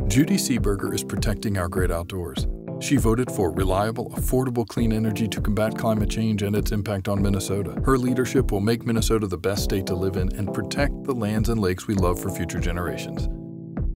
Judy Seeberger is protecting our great outdoors. She voted for reliable, affordable, clean energy to combat climate change and its impact on Minnesota. Her leadership will make Minnesota the best state to live in and protect the lands and lakes we love for future generations.